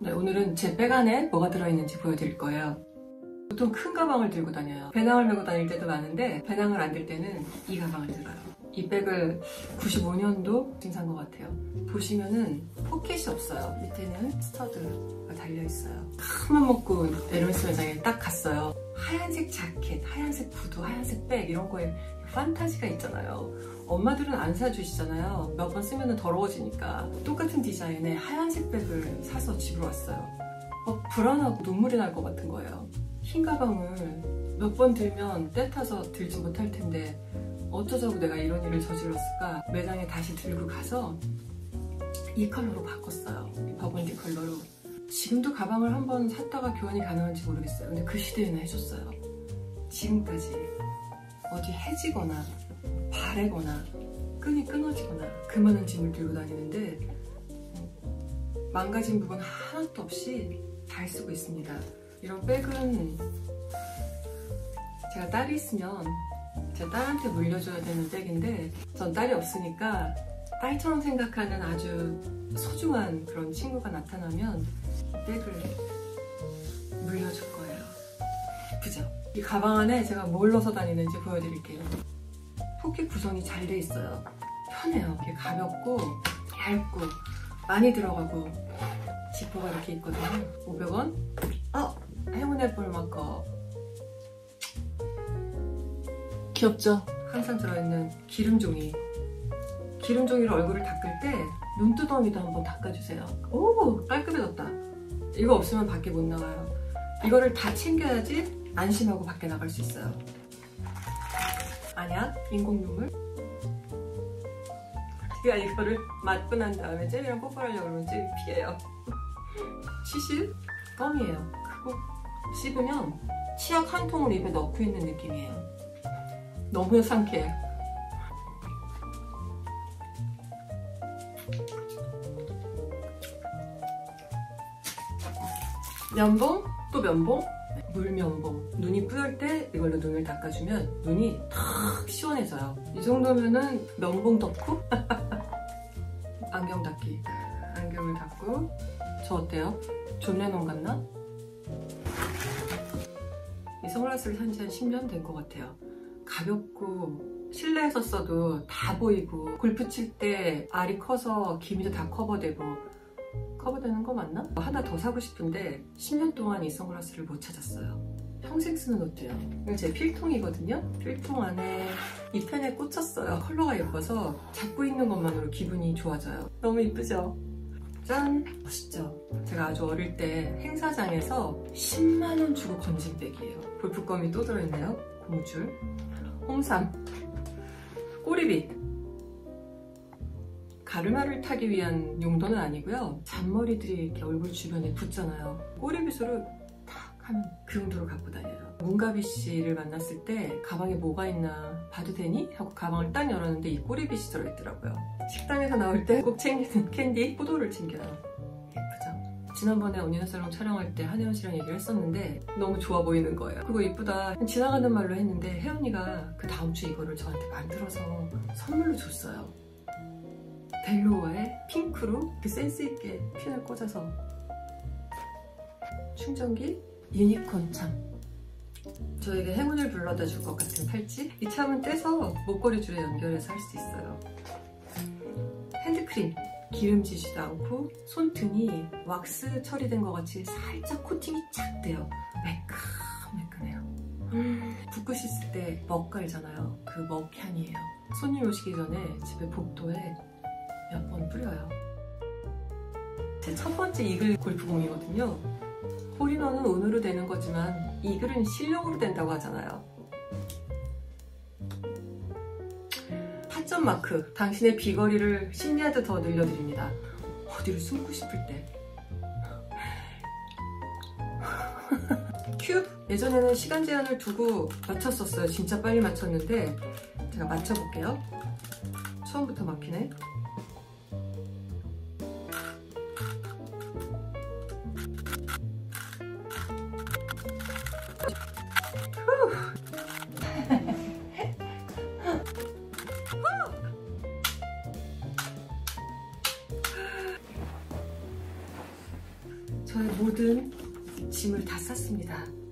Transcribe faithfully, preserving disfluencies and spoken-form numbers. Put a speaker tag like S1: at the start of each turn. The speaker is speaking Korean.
S1: 네, 오늘은 제 백 안에 뭐가 들어있는지 보여드릴 거예요. 보통 큰 가방을 들고 다녀요. 배낭을 메고 다닐 때도 많은데 배낭을 안 들 때는 이 가방을 들어요. 이 백을 구십오 년도쯤 산 것 같아요. 보시면은 포켓이 없어요. 밑에는 스터드가 달려있어요. 큰맘 먹고 에르메스 매장에 딱 갔어요. 하얀색 자켓, 하얀색 구두, 하얀색 백 이런 거에 판타지가 있잖아요. 엄마들은 안 사주시잖아요. 몇 번 쓰면 더러워지니까. 똑같은 디자인의 하얀색 백을 사서 집으로 왔어요. 어, 불안하고 눈물이 날 것 같은 거예요. 흰 가방을 몇 번 들면 때 타서 들지 못할 텐데 어쩌자고 내가 이런 일을 저질렀을까. 매장에 다시 들고 가서 이 컬러로 바꿨어요. 이 버건디 컬러로. 지금도 가방을 한번 샀다가 교환이 가능한지 모르겠어요. 근데 그 시대에는 해줬어요. 지금까지 어디 해지거나 바래거나 끈이 끊어지거나 그 많은 짐을 들고 다니는데 망가진 부분 하나도 없이 잘 쓰고 있습니다. 이런 백은 제가 딸이 있으면 제 딸한테 물려줘야 되는 백인데 전 딸이 없으니까 딸처럼 생각하는 아주 소중한 그런 친구가 나타나면 백을 물려줄 거예요. 예쁘죠? 이 가방 안에 제가 뭘 넣어서 다니는지 보여드릴게요. 포켓 구성이 잘 돼 있어요. 편해요. 이게 가볍고 얇고 많이 들어가고 지퍼가 이렇게 있거든요. 오백 원? 어! 행운의 볼 마커. 귀엽죠? 항상 들어있는 기름종이. 기름종이로 얼굴을 닦을 때 눈두덩이도 한번 닦아주세요. 오! 깔끔해졌다. 이거 없으면 밖에 못 나가요. 이거를 다 챙겨야지 안심하고 밖에 나갈 수 있어요. 아니야? 인공눈물? 제가 이거를 맞고 난 다음에 젤이랑 뽀뽀하려고 그러면 젤이 피해요. 시실? 껌이에요. 크고 씹으면 치약 한 통을 입에 넣고 있는 느낌이에요. 너무 상쾌해. 면봉? 또 면봉? 물면봉. 눈이 뿌열 때 이걸로 눈을 닦아주면 눈이 탁 시원해져요. 이 정도면은 면봉 덕후? 안경 닦기. 안경을 닦고. 저 어때요? 존 레논 같나? 이 선글라스를 산지 한 십 년 된 것 같아요. 가볍고 실내에서 써도 다 보이고 골프 칠 때 알이 커서 기미도 다 커버되고. 커버되는 거 맞나? 하나 더 사고 싶은데 십 년 동안 이 선글라스를 못 찾았어요. 평생 쓰는 옷도요. 이거 제 필통이거든요. 필통 안에 이 펜에 꽂혔어요. 컬러가 예뻐서 잡고 있는 것만으로 기분이 좋아져요. 너무 이쁘죠? 짠! 멋있죠? 제가 아주 어릴 때 행사장에서 십만 원 주고 건진 백이에요. 골프껌이 또 들어있네요. 고무줄, 홍삼, 꼬리빗. 가르마를 타기 위한 용도는 아니고요. 잔머리들이 이렇게 얼굴 주변에 붙잖아요. 꼬리빗으로 탁 하면 그 용도로 갖고 다녀요. 문가비 씨를 만났을 때 가방에 뭐가 있나 봐도 되니? 하고 가방을 딱 열었는데 이 꼬리빗이 들어있더라고요. 식당에서 나올 때 꼭 챙기는 캔디, 포도를 챙겨요. 예쁘죠? 지난번에 언니네살롱 촬영할 때 한혜원 씨랑 얘기를 했었는데 너무 좋아 보이는 거예요. 그거 이쁘다 지나가는 말로 했는데 혜원이가 그 다음 주 이거를 저한테 만들어서 선물로 줬어요. 벨로어의 핑크로 그 센스있게 핀을 꽂아서. 충전기, 유니콘 참. 저에게 행운을 불러다 줄 것 같은 팔찌. 이 참은 떼서 목걸이 줄에 연결해서 할 수 있어요. 핸드크림, 기름지지도 않고 손등이 왁스 처리된 것 같이 살짝 코팅이 착 돼요. 매끈매끈해요. 음, 붓고 씻을 때 먹 갈잖아요. 그 먹 향이에요. 손님 오시기 전에 집에 복도에 몇 번 뿌려요. 제 첫 번째 이글 골프공이거든요. 홀인원은 운으로 되는 거지만 이글은 실력으로 된다고 하잖아요. 타점 마크, 당신의 비거리를 십 야드 더 늘려드립니다. 어디를 숨고 싶을 때. 큐브, 예전에는 시간 제한을 두고 맞췄었어요. 진짜 빨리 맞췄는데 제가 맞춰볼게요. 처음부터 막히네. 저의 모든 짐을 다 쌌습니다.